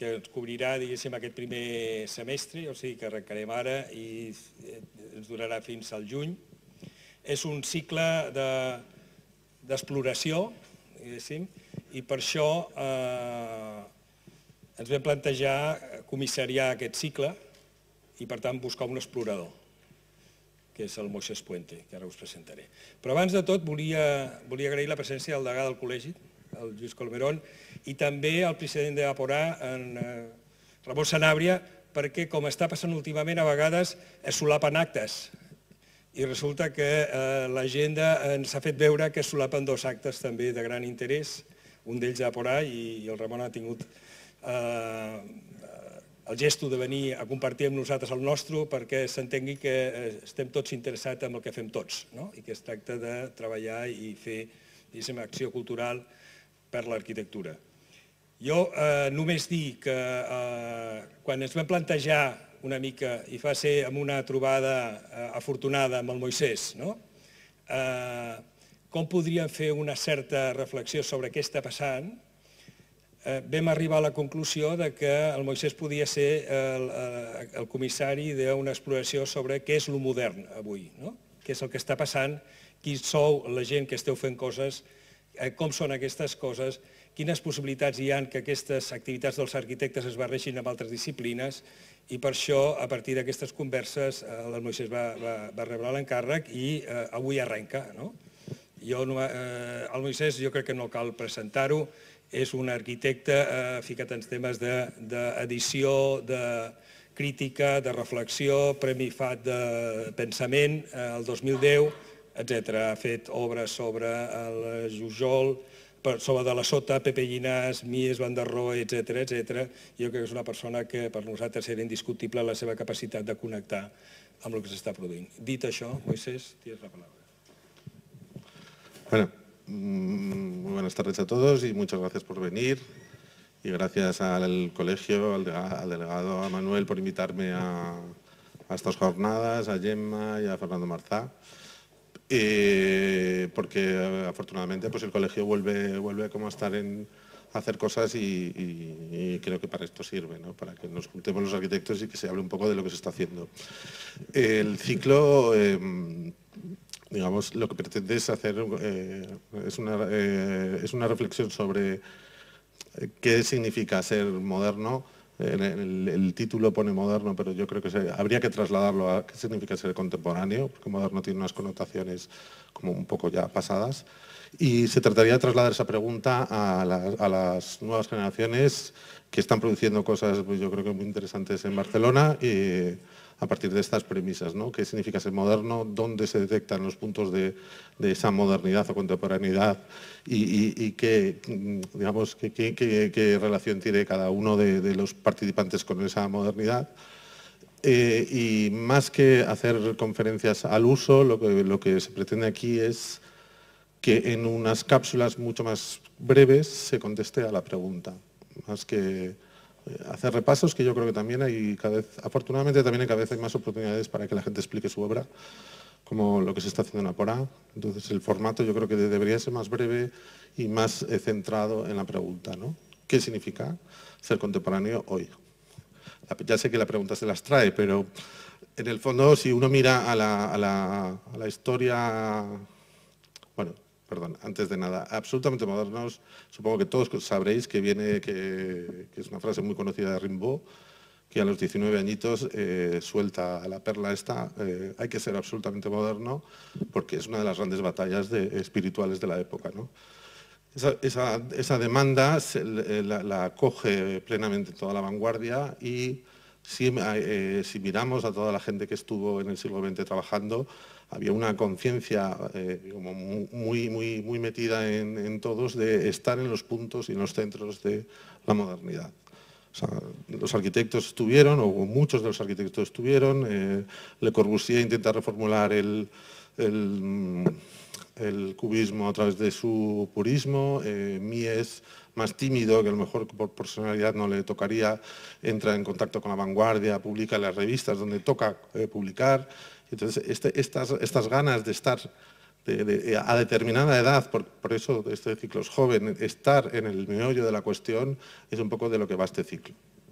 que ens cobrirà, diguéssim, aquest primer semestre, o sigui que arrencarem ara i ens durarà fins al juny. És un cicle d'exploració, diguéssim, i per això ens vam plantejar comissariar aquest cicle i, per tant, buscar un explorador, que és el Moisés Puente, que ara us presentaré. Però abans de tot volia agrair la presència del degà del col·legi, el Lluís Colmerón, i també al president de Aporà, en Ramon Sanabria, perquè, com està passant últimament, a vegades es solapen actes. I resulta que l'agenda ens ha fet veure que es solapen dos actes també de gran interès, un d'ells a Aporà, i el Ramon ha tingut el gesto de venir a compartir amb nosaltres el nostre perquè s'entengui que estem tots interessats en el que fem tots, i que es tracta de treballar i fer acció cultural per l'arquitectura. Jo només dir que quan ens vam plantejar una mica, i va ser amb una trobada afortunada amb el Moisés, com podríem fer una certa reflexió sobre què està passant, vam arribar a la conclusió que el Moisés podia ser el comissari d'una exploració sobre què és el modern avui, què és el que està passant, qui sou la gent que esteu fent coses, com són aquestes coses, quines possibilitats hi ha que aquestes activitats dels arquitectes es barregin amb altres disciplines, i per això, a partir d'aquestes converses, el Moisés va rebre l'encàrrec i avui arrenca. El Moisés jo crec que no cal presentar-ho, és un arquitecte ficat en temes d'edició, de crítica, de reflexió, Premi FAT de pensament el 2010, etc. Ha fet obres sobre el Jujol, sobre de la Sota, Pepe Llinàs, Mies van der Rohe, etc. Jo crec que és una persona que per nosaltres era indiscutible la seva capacitat de connectar amb el que s'està produint. Dit això, Moisés, tienes la palabra. Bueno, muy buenas tardes a todos y muchas gracias por venir. Y gracias al colegio, al delegado, a Manuel, por invitarme a estas jornadas, a Gemma y a Fernando Marzá. Porque afortunadamente el colegio vuelve como a estar en hacer cosas y creo que para esto sirve, para que nos juntemos los arquitectos y que se hable un poco de lo que se está haciendo. El ciclo, digamos, lo que pretende es hacer es una reflexión sobre qué significa ser moderno. El título pone moderno, pero yo creo que habría que trasladarlo a qué significa ser contemporáneo, porque moderno tiene unas connotaciones como un poco ya pasadas. Y se trataría de trasladar esa pregunta a las nuevas generaciones que están produciendo cosas, pues yo creo que muy interesantes en Barcelona, a partir de estas premisas, ¿Qué significa ser moderno? ¿Dónde se detectan los puntos de esa modernidad o contemporaneidad? Y qué relación tiene cada uno de los participantes con esa modernidad. Y más que hacer conferencias al uso, lo que se pretende aquí es que en unas cápsulas mucho más breves se conteste a la pregunta, más que hacer repasos, que yo creo que también hay afortunadamente también cada vez hay más oportunidades para que la gente explique su obra, como lo que se está haciendo en Aporà. Entonces el formato yo creo que debería ser más breve y más centrado en la pregunta, ¿Qué significa ser contemporáneo hoy? Ya sé que la pregunta se las trae, pero en el fondo si uno mira a la historia, bueno, perdón, antes de nada, absolutamente modernos, supongo que todos sabréis que es una frase muy conocida de Rimbaud, que a los 19 añitos suelta la perla esta, hay que ser absolutamente moderno, porque es una de las grandes batallas espirituales de la época, Esa demanda la acoge plenamente toda la vanguardia y si miramos a toda la gente que estuvo en el siglo XX trabajando, había una conciencia muy metida en todos de estar en los puntos y en los centros de la modernidad. O sea, los arquitectos estuvieron, o muchos de los arquitectos estuvieron, Le Corbusier intenta reformular el cubismo a través de su purismo, Mies, más tímido, que a lo mejor por personalidad no le tocaría, entra en contacto con la vanguardia, publica en las revistas donde toca publicar. Entonces, estas ganas de estar a determinada edad, por eso este ciclo es joven, estar en el meollo de la cuestión es un poco de lo que va este ciclo.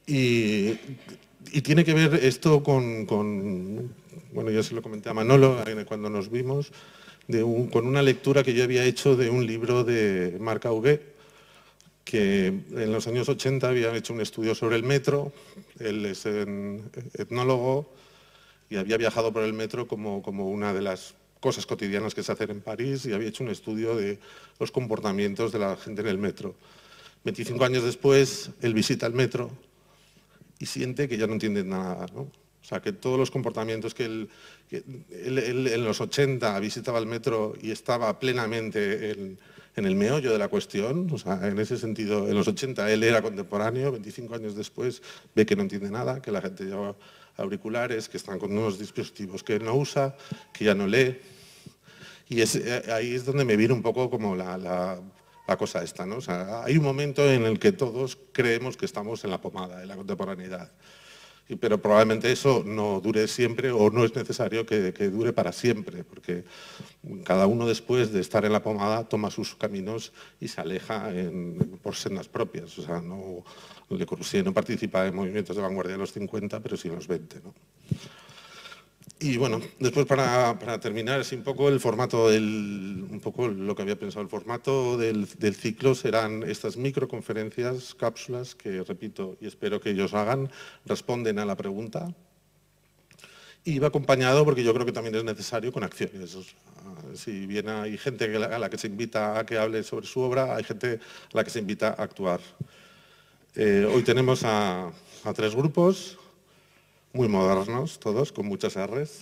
Y tiene que ver esto con, bueno, ya se lo comenté a Manolo cuando nos vimos, con una lectura que yo había hecho de un libro de Marc Augé, que en los años 80 había hecho un estudio sobre el metro. Él es etnólogo y había viajado por el metro como una de las cosas cotidianas que se hacen en París, y había hecho un estudio de los comportamientos de la gente en el metro. 25 años después, él visita el metro y siente que ya no entiende nada, ¿no? O sea, que todos los comportamientos que él en los 80 visitaba el metro y estaba plenamente en el meollo de la cuestión, o sea, en ese sentido, en los 80 él era contemporáneo, 25 años después ve que no entiende nada, que la gente lleva auriculares, que están con unos dispositivos que él no usa, que ya no lee. Y ahí es donde me viene un poco como la cosa esta, ¿no? O sea, hay un momento en el que todos creemos que estamos en la pomada, en la contemporaneidad. Pero probablemente eso no dure siempre, o no es necesario que dure para siempre, porque cada uno después de estar en la pomada toma sus caminos y se aleja por sendas propias. O sea, Le Corbusier no participa en movimientos de vanguardia de los 50, pero sí en los 20, ¿no? Y bueno, después para terminar, así un poco el formato, un poco lo que había pensado, el formato del ciclo serán estas microconferencias, cápsulas, que repito y espero que ellos hagan, responden a la pregunta, y va acompañado, porque yo creo que también es necesario, con acciones. O sea, si bien hay gente a la que se invita a que hable sobre su obra, hay gente a la que se invita a actuar. Hoy tenemos a 3 grupos, muy modernos todos, con muchas R's,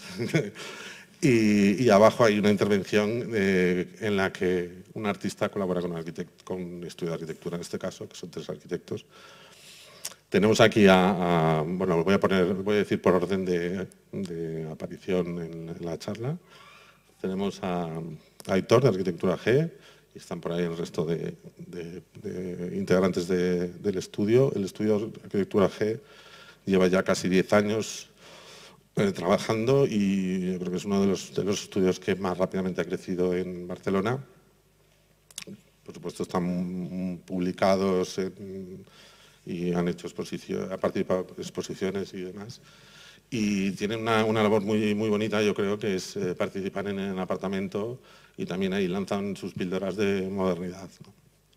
y abajo hay una intervención en la que un artista colabora con un estudio de arquitectura, en este caso, que son 3 arquitectos. Tenemos aquí bueno, voy a decir por orden de aparición en la charla. Tenemos a Aitor, de Arquitectura G, y están por ahí el resto de integrantes del estudio. El estudio de Arquitectura G lleva ya casi 10 años trabajando, y yo creo que es uno de los estudios que más rápidamente ha crecido en Barcelona. Por supuesto, están publicados y han participado en exposiciones y demás. Y tienen una labor muy bonita, yo creo, que es participar en el apartamento, y también ahí lanzan sus píldoras de modernidad, ¿no?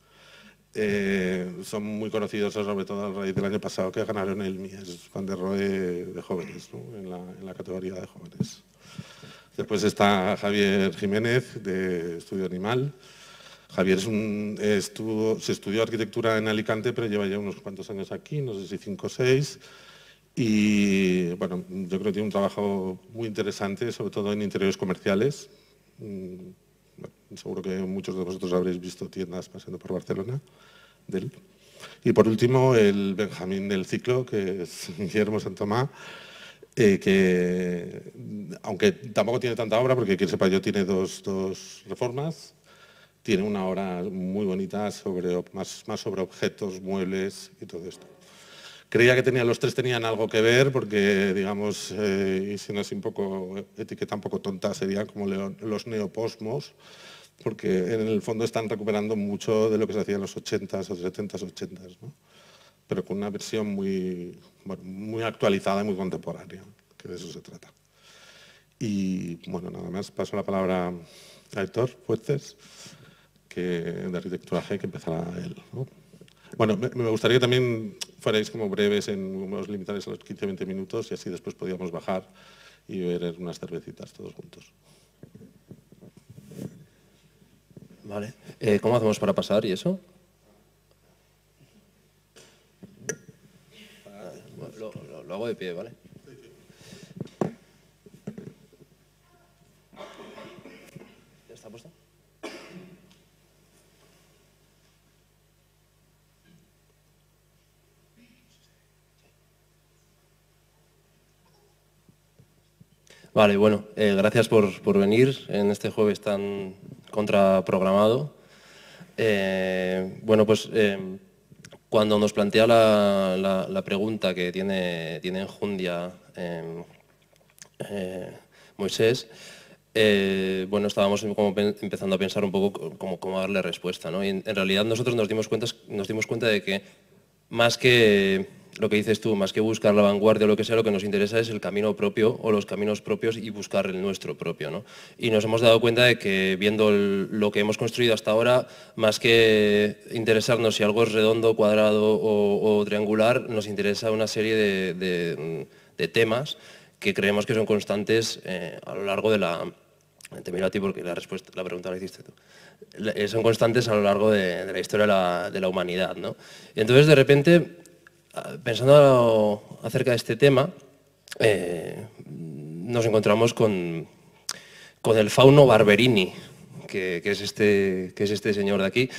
Son muy conocidos, sobre todo a raíz del año pasado, que ganaron el Mies van der Rohe de jóvenes, ¿no? en la categoría de jóvenes. Después está Javier Jiménez, de Estudio Animal. Javier se estudió arquitectura en Alicante, pero lleva ya unos cuantos años aquí, no sé si 5 o 6. Y bueno, yo creo que tiene un trabajo muy interesante, sobre todo en interiores comerciales. Seguro que muchos de vosotros habréis visto tiendas pasando por Barcelona de él. Y por último, el Benjamín del ciclo, que es Guillermo Santomá, que aunque tampoco tiene tanta obra, porque quien sepa yo tiene dos reformas, tiene una obra muy bonita más sobre objetos, muebles y todo esto. Creía que los 3 tenían algo que ver, porque, digamos, y si no es un poco etiqueta un poco tonta, serían como los neoposmos, porque en el fondo están recuperando mucho de lo que se hacía en los 80s o 70s, 80s, ¿no? Pero con una versión muy actualizada y muy contemporánea, que de eso se trata. Y bueno, nada más, paso la palabra a Héctor Fuertes, de Arquitectura G, que empezará él, ¿no? Bueno, me gustaría que también fuerais como breves, os limitarais a los 15-20 minutos, y así después podíamos bajar y beber unas cervecitas todos juntos. Vale. ¿Cómo hacemos para pasar y eso? Lo hago de pie, ¿vale? ¿Ya está puesto? Vale, bueno, gracias por venir en este jueves tan contraprogramado. Bueno, pues cuando nos plantea la pregunta que tiene enjundia Moisés, bueno, estábamos como empezando a pensar un poco cómo darle respuesta, ¿no? Y en realidad nosotros nos dimos cuenta de que más que lo que dices tú, más que buscar la vanguardia o lo que sea, lo que nos interesa es el camino propio o los caminos propios y buscar el nuestro propio, ¿no? Y nos hemos dado cuenta de que viendo lo que hemos construido hasta ahora, más que interesarnos si algo es redondo, cuadrado o triangular, nos interesa una serie de temas que creemos que son constantes a lo largo de la... Te miro a ti porque la pregunta la hiciste tú. Son constantes a lo largo de la historia de la humanidad, ¿no? Y entonces, de repente, pensando acerca de este tema, nos encontramos con el fauno Barberini, que es este señor de aquí,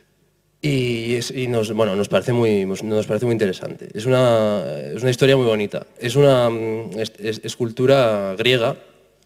y nos parece muy interesante. Es una historia muy bonita. Es una escultura griega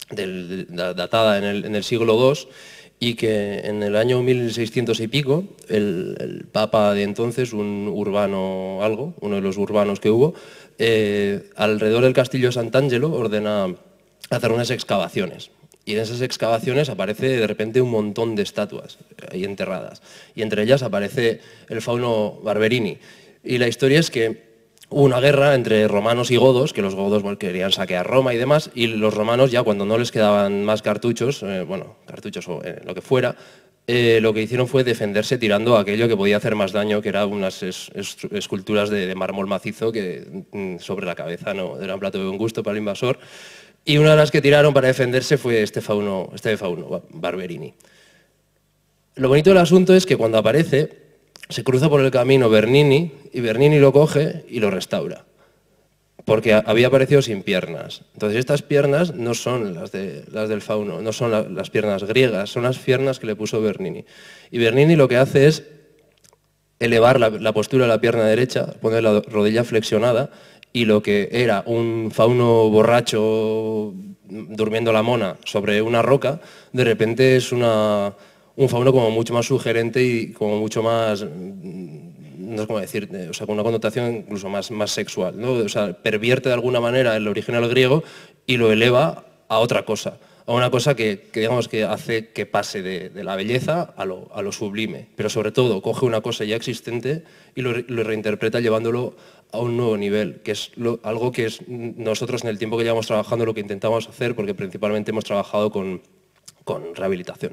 datada en el siglo II, y que en el año 1600 y pico, el papa de entonces, un Urbano algo, uno de los urbanos que hubo, alrededor del castillo de Sant'Angelo ordena hacer unas excavaciones. Y en esas excavaciones aparece de repente un montón de estatuas ahí enterradas. Y entre ellas aparece el fauno Barberini. Y la historia es que hubo una guerra entre romanos y godos, que los godos querían saquear Roma y demás, y los romanos ya cuando no les quedaban más cartuchos, cartuchos o lo que fuera, lo que hicieron fue defenderse tirando aquello que podía hacer más daño, que eran unas esculturas de mármol macizo que sobre la cabeza no era un plato de buen gusto para el invasor. Y una de las que tiraron para defenderse fue este fauno Barberini. Lo bonito del asunto es que cuando aparece, se cruza por el camino Bernini, y Bernini lo coge y lo restaura, porque había aparecido sin piernas. Entonces estas piernas no son las del fauno, no son las piernas griegas, son las piernas que le puso Bernini. Y Bernini lo que hace es elevar la postura de la pierna derecha, poner la rodilla flexionada, y lo que era un fauno borracho durmiendo la mona sobre una roca, de repente es un fauno como mucho más sugerente y como mucho más, no sé cómo decir, o sea, con una connotación incluso más sexual, ¿no? O sea, pervierte de alguna manera el original griego y lo eleva a otra cosa, a una cosa que digamos que hace que pase de la belleza a lo sublime, pero sobre todo coge una cosa ya existente y lo reinterpreta llevándolo a un nuevo nivel, que es algo que nosotros en el tiempo que llevamos trabajando lo que intentamos hacer, porque principalmente hemos trabajado con rehabilitación.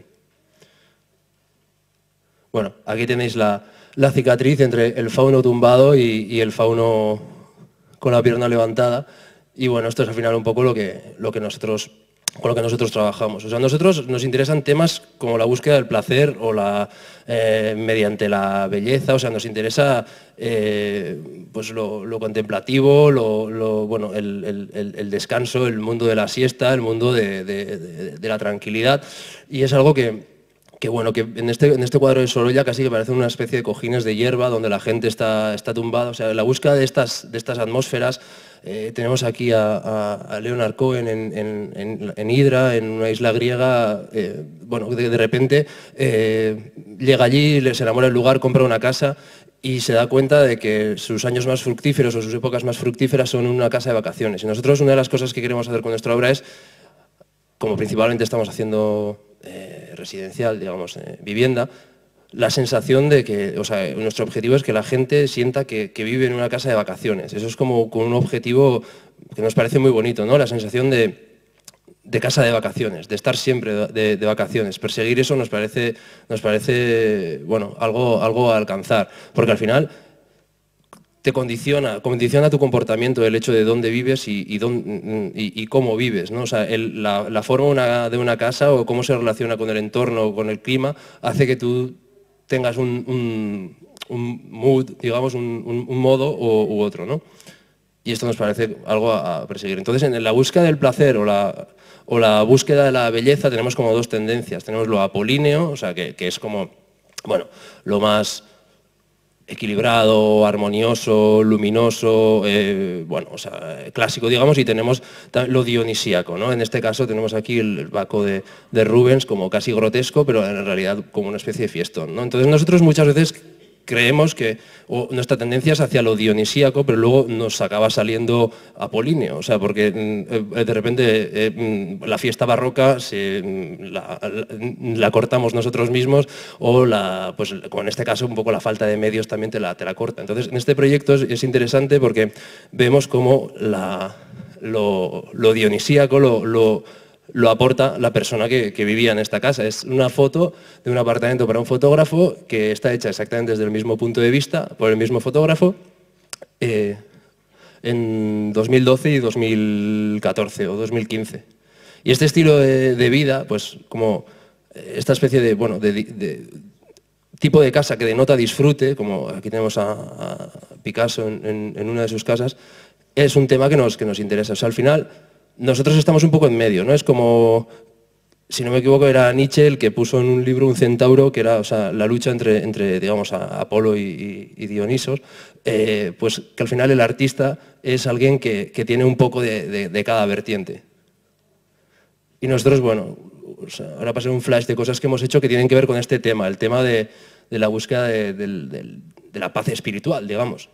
Bueno, aquí tenéis la cicatriz entre el fauno tumbado y el fauno con la pierna levantada. Y bueno, esto es al final un poco con lo que nosotros trabajamos. O sea, a nosotros nos interesan temas como la búsqueda del placer o mediante la belleza. O sea, nos interesa pues lo contemplativo, el descanso, el mundo de la siesta, el mundo de la tranquilidad. Y es algo que en este cuadro de Sorolla casi que parecen una especie de cojines de hierba donde la gente está tumbada. O sea, la búsqueda de estas atmósferas, tenemos aquí a Leonard Cohen en Hydra, en una isla griega. De repente llega allí, se enamora del lugar, compra una casa y se da cuenta de que sus años más fructíferos o sus épocas más fructíferas son en una casa de vacaciones. Y nosotros una de las cosas que queremos hacer con nuestra obra es, como principalmente estamos haciendo residencial, digamos, vivienda, la sensación de que, o sea, nuestro objetivo es que la gente sienta que vive en una casa de vacaciones. Eso es como con un objetivo que nos parece muy bonito, ¿no? La sensación de casa de vacaciones, de estar siempre de vacaciones. Perseguir eso nos parece bueno, algo a alcanzar, porque al final te condiciona tu comportamiento el hecho de dónde vives y cómo vives, ¿no? O sea, la forma de una casa o cómo se relaciona con el entorno o con el clima hace que tú tengas un mood, digamos, un modo u otro, ¿no? Y esto nos parece algo a perseguir. Entonces, en la búsqueda del placer o la búsqueda de la belleza tenemos como dos tendencias. Tenemos lo apolíneo, o sea, que es como, bueno, lo más equilibrado, armonioso, luminoso, clásico, digamos, y tenemos lo dionisíaco, ¿no? En este caso tenemos aquí el Baco de Rubens como casi grotesco, pero en realidad como una especie de fiestón, ¿no? Entonces nosotros muchas veces creemos que nuestra tendencia es hacia lo dionisíaco, pero luego nos acaba saliendo apolíneo, o sea, porque de repente la fiesta barroca la cortamos nosotros mismos, o pues, como en este caso un poco la falta de medios también te la corta. Entonces, en este proyecto es interesante porque vemos cómo lo dionisíaco lo aporta la persona que vivía en esta casa. Es una foto de un apartamento para un fotógrafo que está hecha exactamente desde el mismo punto de vista, por el mismo fotógrafo, en 2012 y 2014 o 2015. Y este estilo de vida, pues como esta especie de tipo de casa que denota disfrute, como aquí tenemos a Picasso en una de sus casas, es un tema que nos interesa. O sea, al final, nosotros estamos un poco en medio, ¿no? Es como, si no me equivoco, era Nietzsche el que puso en un libro un centauro, que era, o sea, la lucha entre digamos, Apolo y Dionisos, pues que al final el artista es alguien que tiene un poco de cada vertiente. Y nosotros, bueno, o sea, ahora pasaré un flash de cosas que hemos hecho que tienen que ver con este tema, el tema de la búsqueda de la paz espiritual, digamos.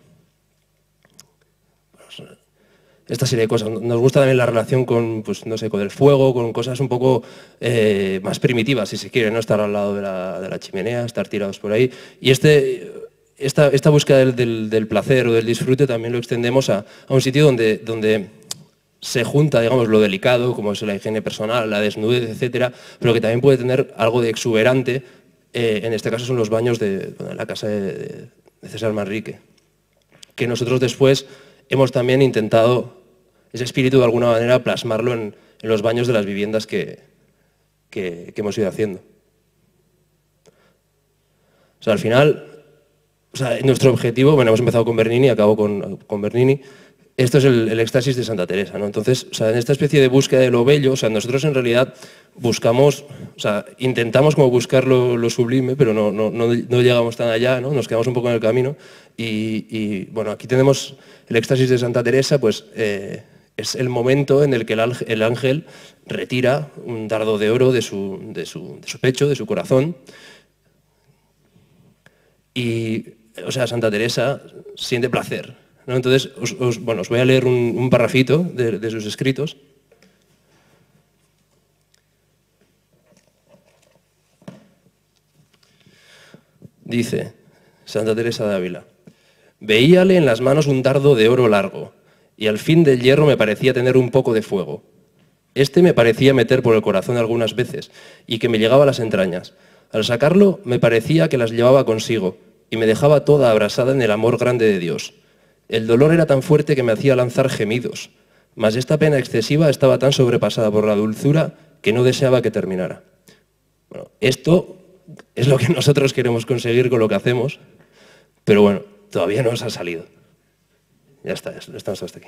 Esta serie de cosas. Nos gusta también la relación con, pues, no sé, con el fuego, con cosas un poco más primitivas, si se quiere, ¿no? Estar al lado de la chimenea, estar tirados por ahí. Y esta búsqueda del placer o del disfrute también lo extendemos a un sitio donde se junta, digamos, lo delicado, como es la higiene personal, la desnudez, etcétera, pero que también puede tener algo de exuberante. En este caso son los baños de la casa de César Manrique, que nosotros después hemos también intentado ese espíritu de alguna manera plasmarlo en los baños de las viviendas que hemos ido haciendo. O sea, al final, o sea, nuestro objetivo, bueno, hemos empezado con Bernini, acabo con Bernini. Esto es el éxtasis de Santa Teresa, ¿no? Entonces, o sea, en esta especie de búsqueda de lo bello, o sea, nosotros en realidad buscamos, o sea, intentamos como buscar lo sublime, pero no llegamos tan allá, ¿no? Nos quedamos un poco en el camino. Y bueno, aquí tenemos el éxtasis de Santa Teresa, pues es el momento en el que el ángel retira un dardo de oro de su pecho, de su corazón. Y, o sea, Santa Teresa siente placer, ¿no? Entonces, os voy a leer un parrafito de sus escritos. Dice Santa Teresa de Ávila: veíale en las manos un dardo de oro largo, y al fin del hierro me parecía tener un poco de fuego. Este me parecía meter por el corazón algunas veces, y que me llegaba a las entrañas. Al sacarlo, me parecía que las llevaba consigo, y me dejaba toda abrasada en el amor grande de Dios. El dolor era tan fuerte que me hacía lanzar gemidos, mas esta pena excesiva estaba tan sobrepasada por la dulzura que no deseaba que terminara. Bueno, esto es lo que nosotros queremos conseguir con lo que hacemos, pero bueno, todavía no nos ha salido. Ya está, estamos hasta aquí.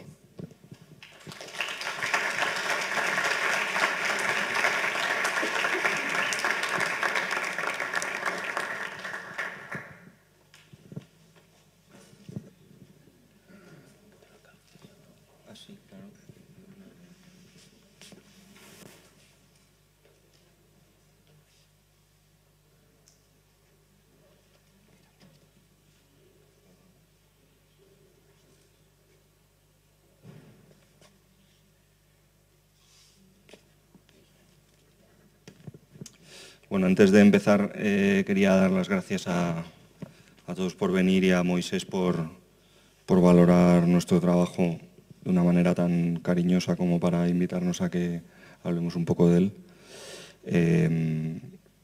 Bueno, antes de empezar, quería dar las gracias a todos por venir y a Moisés por valorar nuestro trabajo de una manera tan cariñosa como para invitarnos a que hablemos un poco de él.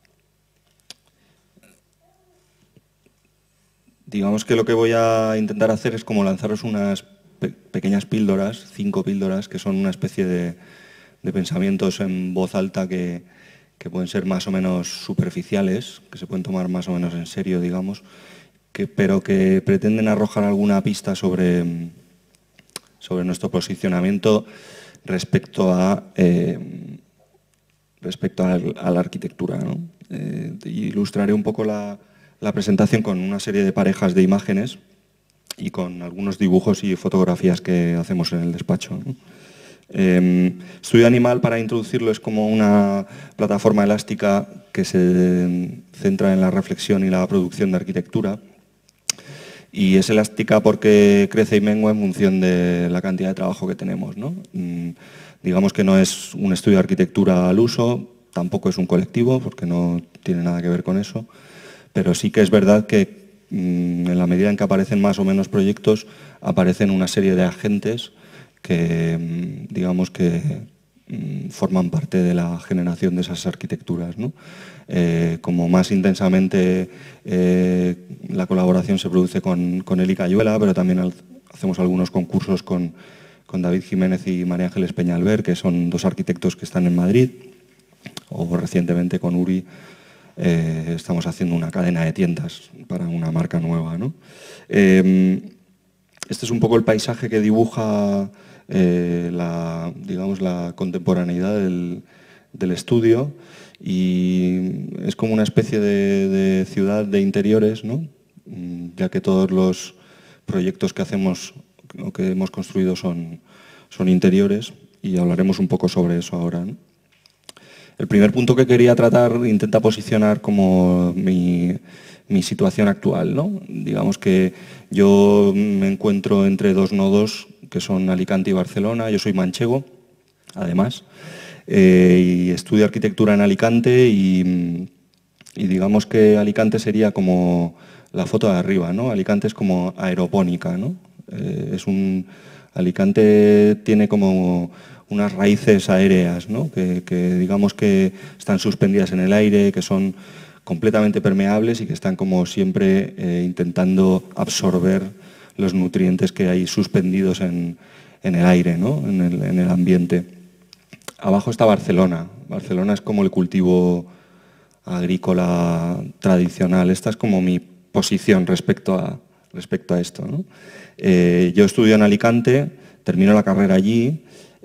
Digamos que lo que voy a intentar hacer es como lanzaros unas pequeñas píldoras, 5 píldoras, que son una especie de pensamientos en voz alta que pueden ser más o menos superficiales, que se pueden tomar más o menos en serio, digamos, pero que pretenden arrojar alguna pista sobre nuestro posicionamiento respecto a la arquitectura, ¿no? Ilustraré un poco la presentación con una serie de parejas de imágenes y con algunos dibujos y fotografías que hacemos en el despacho, ¿no? Estudio Animal, para introducirlo, es como una plataforma elástica que se centra en la reflexión y la producción de arquitectura. Y es elástica porque crece y mengua en función de la cantidad de trabajo que tenemos, ¿no? Digamos que no es un estudio de arquitectura al uso, tampoco es un colectivo, porque no tiene nada que ver con eso, pero sí que es verdad que en la medida en que aparecen más o menos proyectos, aparecen una serie de agentes que, digamos que forman parte de la generación de esas arquitecturas, ¿no? Como más intensamente la colaboración se produce con Eli Cayuela, pero también hacemos algunos concursos con David Jiménez y María Ángeles Peñalver, que son dos arquitectos que están en Madrid, o recientemente con Uri estamos haciendo una cadena de tiendas para una marca nueva, ¿no? Este es un poco el paisaje que dibuja digamos, la contemporaneidad del estudio, y es como una especie de ciudad de interiores, ¿no? Ya que todos los proyectos que hacemos o que hemos construido son interiores, y hablaremos un poco sobre eso ahora, ¿no? El primer punto que quería tratar intenta posicionar como mi situación actual, ¿no? Digamos que yo me encuentro entre dos nodos que son Alicante y Barcelona. Yo soy manchego, además, y estudio arquitectura en Alicante, y digamos que Alicante sería como la foto de arriba, ¿no? Alicante es como aeropónica, ¿no? Alicante tiene como unas raíces aéreas, ¿no? que digamos que están suspendidas en el aire, que son completamente permeables y que están como siempre intentando absorber los nutrientes que hay suspendidos en el aire, ¿no? en el ambiente. Abajo está Barcelona. Barcelona es como el cultivo agrícola tradicional. Esta es como mi posición respecto a esto, ¿no? Yo estudio en Alicante, termino la carrera allí,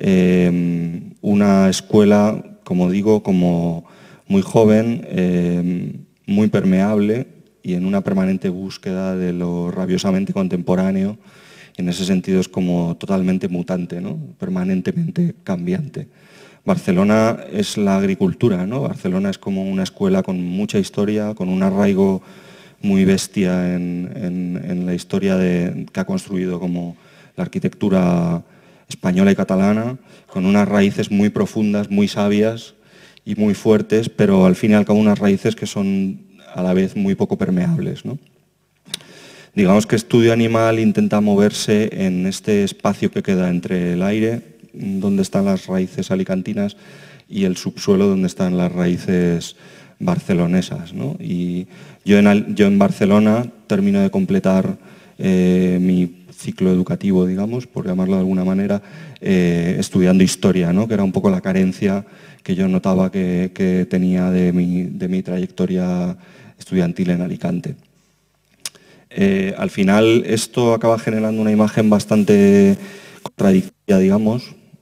una escuela, como digo, como muy joven, muy permeable y en una permanente búsqueda de lo rabiosamente contemporáneo. En ese sentido es como totalmente mutante, ¿no? Permanentemente cambiante. Barcelona es la agricultura, ¿no? Barcelona es como una escuela con mucha historia, con un arraigo muy bestia en la historia que ha construido como la arquitectura española y catalana, con unas raíces muy profundas, muy sabias y muy fuertes, pero al fin y al cabo unas raíces que son a la vez muy poco permeables, ¿no? Digamos que Estudio Animal intenta moverse en este espacio que queda entre el aire, donde están las raíces alicantinas, y el subsuelo, donde están las raíces barcelonesas, ¿no? Y yo en Barcelona termino de completar mi ciclo educativo, digamos, por llamarlo de alguna manera, estudiando historia, ¿no? Que era un poco la carencia que yo notaba que tenía de mi trayectoria estudiantil en Alicante. Al final esto acaba generando una imagen bastante contradictoria, digamos.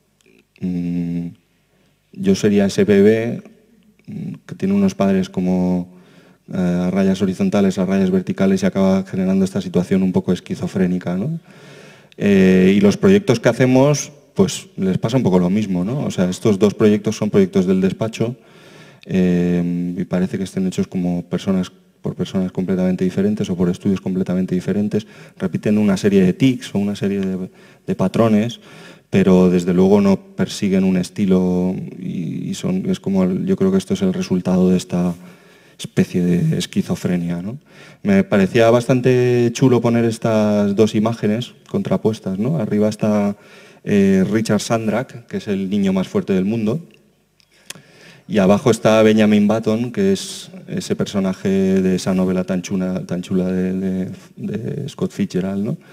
Yo sería ese bebé que tiene unos padres como a rayas horizontales, a rayas verticales, y acaba generando esta situación un poco esquizofrénica, ¿no? Y los proyectos que hacemos, pues les pasa un poco lo mismo, ¿no? O sea, estos dos proyectos son proyectos del despacho, y parece que estén hechos como por personas completamente diferentes o por estudios completamente diferentes. Repiten una serie de tics o una serie de patrones, pero desde luego no persiguen un estilo, y es como, yo creo que esto es el resultado de esta especie de esquizofrenia, ¿no? Me parecía bastante chulo poner estas dos imágenes contrapuestas, ¿no? Arriba está Richard Sandrak, que es el niño más fuerte del mundo, y abajo está Benjamin Button, que es ese personaje de esa novela tan chula de Scott Fitzgerald, ¿no?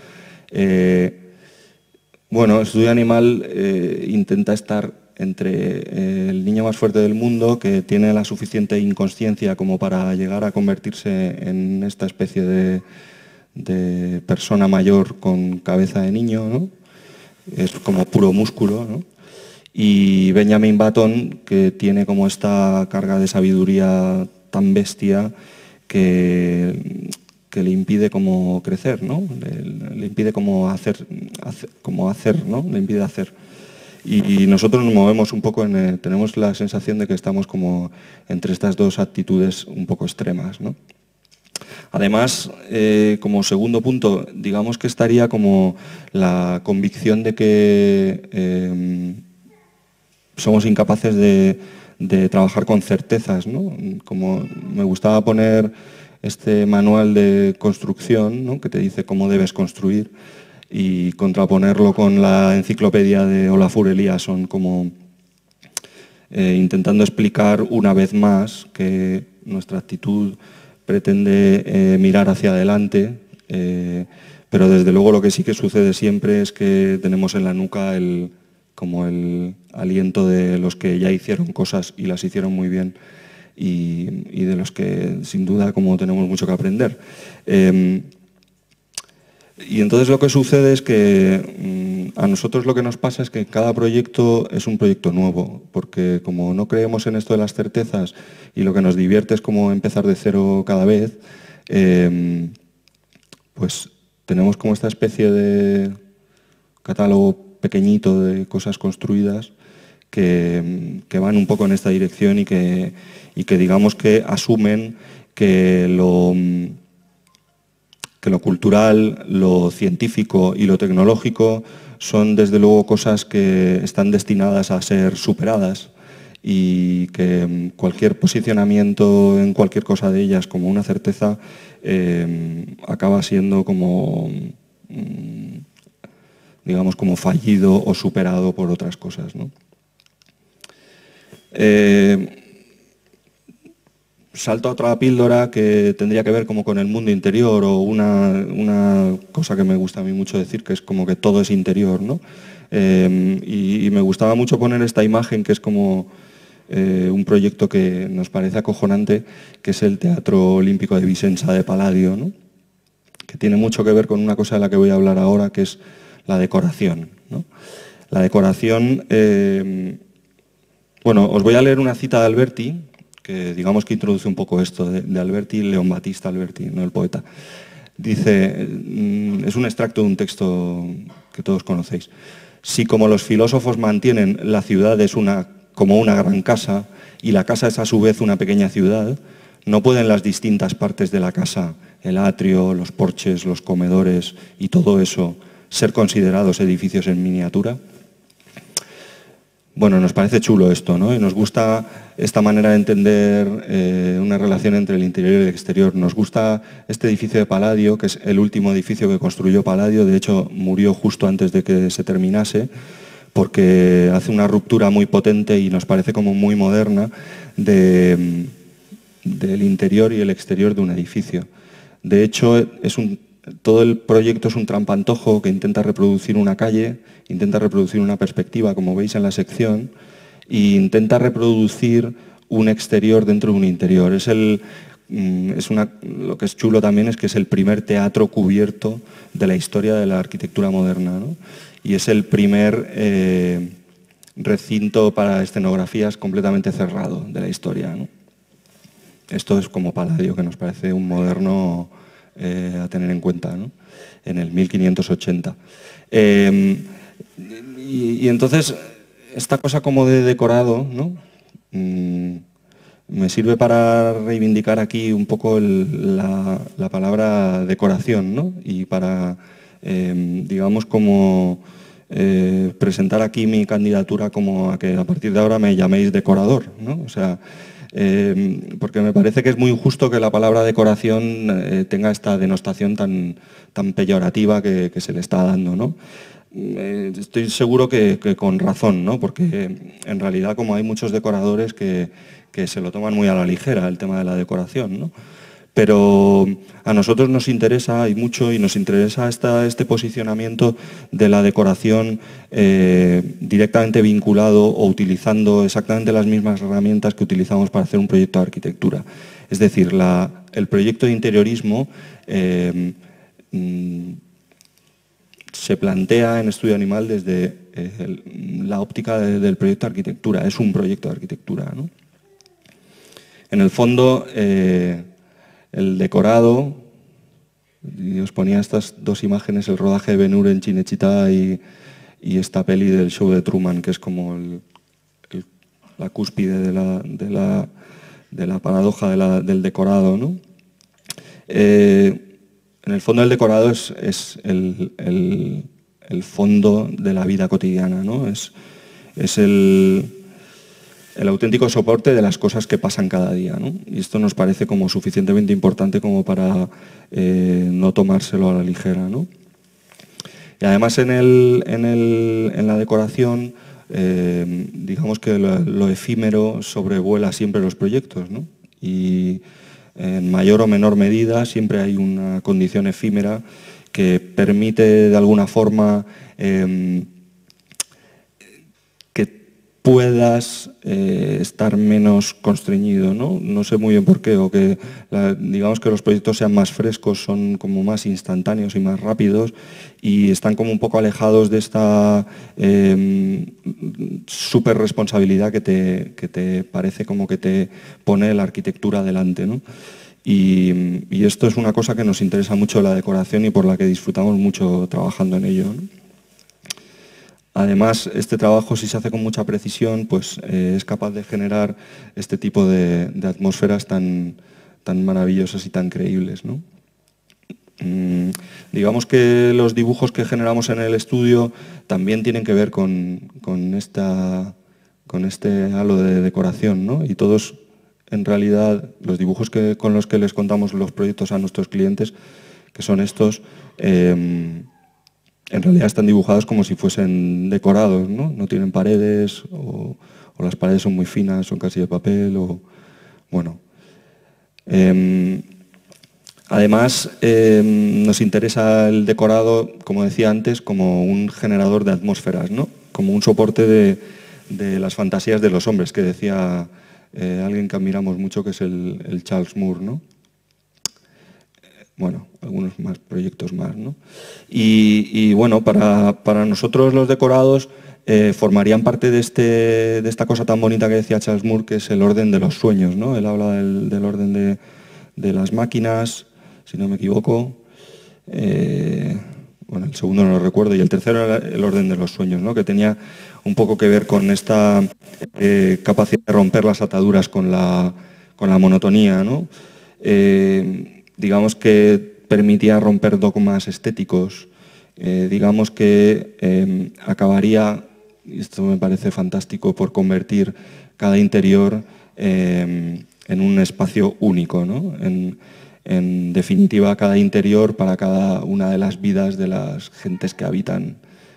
Bueno, Estudio Animal intenta estar entre el niño más fuerte del mundo, que tiene la suficiente inconsciencia como para llegar a convertirse en esta especie de persona mayor con cabeza de niño, ¿no? Es como puro músculo, ¿no? Y Benjamin Button, que tiene como esta carga de sabiduría tan bestia que le impide como crecer, ¿no? Le impide como hacer, ¿no? Le impide hacer. Y nosotros nos movemos un poco, tenemos la sensación de que estamos como entre estas dos actitudes un poco extremas, ¿no? Además, como segundo punto, digamos que estaría como la convicción de que somos incapaces de trabajar con certezas, ¿no? Como me gustaba poner este manual de construcción, ¿no?, que te dice cómo debes construir, y contraponerlo con la enciclopedia de Olafur Eliasson, como intentando explicar una vez más que nuestra actitud pretende mirar hacia adelante, pero desde luego lo que sí que sucede siempre es que tenemos en la nuca como el aliento de los que ya hicieron cosas y las hicieron muy bien, y de los que sin duda como tenemos mucho que aprender. Y entonces lo que sucede es que a nosotros lo que nos pasa es que cada proyecto es un proyecto nuevo, porque como no creemos en esto de las certezas y lo que nos divierte es como empezar de cero cada vez, pues tenemos como esta especie de catálogo pequeñito de cosas construidas que van un poco en esta dirección y que digamos que asumen que lo cultural, lo científico y lo tecnológico son desde luego cosas que están destinadas a ser superadas, y que cualquier posicionamiento en cualquier cosa de ellas como una certeza acaba siendo como, digamos, como fallido o superado por otras cosas, ¿no? Salto a otra píldora que tendría que ver como con el mundo interior, o una cosa que me gusta a mí mucho decir, que es como que todo es interior, ¿no? Y me gustaba mucho poner esta imagen, que es como un proyecto que nos parece acojonante, que es el Teatro Olímpico de Vicenza de Palladio, ¿no?, que tiene mucho que ver con una cosa de la que voy a hablar ahora, que es la decoración, ¿no? La decoración, bueno, os voy a leer una cita de Alberti, que digamos que introduce un poco esto de Alberti, Leon Battista Alberti, no el poeta. Dice, es un extracto de un texto que todos conocéis: si como los filósofos mantienen la ciudad es como una gran casa, y la casa es a su vez una pequeña ciudad, ¿no pueden las distintas partes de la casa, el atrio, los porches, los comedores y todo eso, ser considerados edificios en miniatura? Bueno, nos parece chulo esto, ¿no? Y nos gusta esta manera de entender una relación entre el interior y el exterior. Nos gusta este edificio de Palladio, que es el último edificio que construyó Palladio. De hecho, murió justo antes de que se terminase, porque hace una ruptura muy potente y nos parece como muy moderna del interior y el exterior de un edificio. De hecho, todo el proyecto es un trampantojo que intenta reproducir una calle, intenta reproducir una perspectiva, como veis en la sección, e intenta reproducir un exterior dentro de un interior. Lo que es chulo también es que es el primer teatro cubierto de la historia de la arquitectura moderna, ¿no? Y es el primer recinto para escenografías completamente cerrado de la historia, ¿no? Esto es como Palladio, que nos parece un moderno a tener en cuenta, ¿no?, en el 1580. Y entonces, esta cosa como de decorado, ¿no?, me sirve para reivindicar aquí un poco la palabra decoración, ¿no?, y para, digamos, como presentar aquí mi candidatura como a que a partir de ahora me llaméis decorador, ¿no? O sea, porque me parece que es muy injusto que la palabra decoración tenga esta denostación tan peyorativa que se le está dando, ¿no? Estoy seguro que con razón, ¿no?, porque en realidad como hay muchos decoradores que se lo toman muy a la ligera el tema de la decoración, ¿no? Pero a nosotros nos interesa y mucho, y nos interesa este posicionamiento de la decoración directamente vinculado o utilizando exactamente las mismas herramientas que utilizamos para hacer un proyecto de arquitectura. Es decir, el proyecto de interiorismo se plantea en Estudio Animal desde la óptica del proyecto de arquitectura. Es un proyecto de arquitectura, ¿no? En el fondo, el decorado, y os ponía estas dos imágenes, el rodaje de Ben-Hur en Cinecittà y esta peli del show de Truman, que es como la cúspide de la paradoja del decorado, ¿no? En el fondo el decorado es el fondo de la vida cotidiana, ¿no? Es el auténtico soporte de las cosas que pasan cada día, ¿no? Y esto nos parece como suficientemente importante como para no tomárselo a la ligera, ¿no? Y además en la decoración, digamos que lo efímero sobrevuela siempre los proyectos, ¿no? Y en mayor o menor medida siempre hay una condición efímera que permite de alguna forma que puedas estar menos constreñido, ¿no? No sé muy bien por qué, o que digamos que los proyectos sean más frescos, son como más instantáneos y más rápidos y están como un poco alejados de esta súper responsabilidad que te parece como que te pone la arquitectura delante, ¿no? Y esto es una cosa que nos interesa mucho la decoración y por la que disfrutamos mucho trabajando en ello, ¿no? Además, este trabajo, si se hace con mucha precisión, pues es capaz de generar este tipo de atmósferas tan maravillosas y tan creíbles, ¿no? Digamos que los dibujos que generamos en el estudio también tienen que ver con este halo de decoración, ¿no? Y todos, en realidad, los dibujos con los que les contamos los proyectos a nuestros clientes, que son estos, en realidad están dibujados como si fuesen decorados, ¿no? No tienen paredes o las paredes son muy finas, son casi de papel o bueno. Además, nos interesa el decorado, como decía antes, como un generador de atmósferas, ¿no? Como un soporte de las fantasías de los hombres, que decía alguien que admiramos mucho, que es el Charles Moore, ¿no? Bueno, algunos más proyectos más, ¿no? Y bueno, para nosotros los decorados formarían parte de esta cosa tan bonita que decía Charles Moore, que es el orden de los sueños, ¿no? Él habla del orden de las máquinas, si no me equivoco. Bueno, el segundo no lo recuerdo, y el tercero era el orden de los sueños, ¿no? Que tenía un poco que ver con esta capacidad de romper las ataduras con la monotonía, ¿no? Digamos que permitía romper dogmas estéticos, digamos que acabaría, y esto me parece fantástico, por convertir cada interior en un espacio único, ¿no? En definitiva, cada interior para cada una de las vidas de las gentes que habitan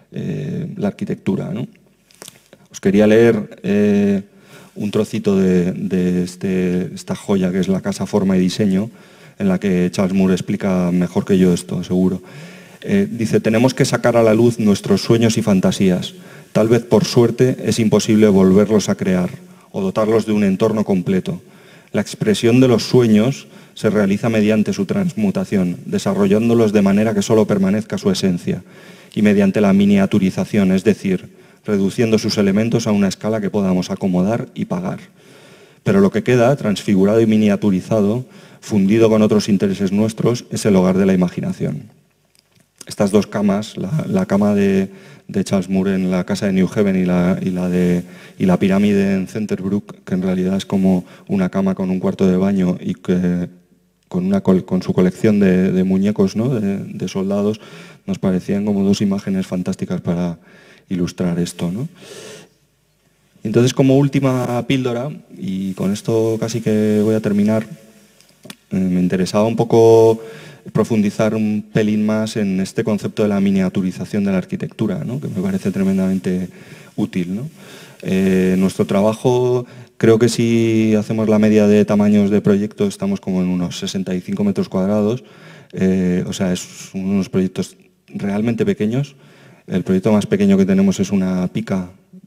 la arquitectura, ¿no? Os quería leer un trocito de esta joya que es la Casa Forma y Diseño, en la que Charles Moore explica mejor que yo esto, seguro. Dice, tenemos que sacar a la luz nuestros sueños y fantasías. Tal vez por suerte es imposible volverlos a crear o dotarlos de un entorno completo. La expresión de los sueños se realiza mediante su transmutación, desarrollándolos de manera que solo permanezca su esencia, y mediante la miniaturización, es decir, reduciendo sus elementos a una escala que podamos acomodar y pagar. Pero lo que queda, transfigurado y miniaturizado, fundido con otros intereses nuestros, es el hogar de la imaginación. Estas dos camas, la cama de Charles Moore en la casa de New Haven y la pirámide en Centerbrook, que en realidad es como una cama con un cuarto de baño y que con su colección de muñecos, ¿no? de soldados, nos parecían como dos imágenes fantásticas para ilustrar esto, ¿no? Entonces, como última píldora, y con esto casi que voy a terminar, me interesaba un poco profundizar un pelín más en este concepto de la miniaturización de la arquitectura, ¿no? Que me parece tremendamente útil, ¿no? Nuestro trabajo, creo que si hacemos la media de tamaños de proyectos, estamos como en unos 65 metros cuadrados, o sea, es unos proyectos realmente pequeños. El proyecto más pequeño que tenemos es una pica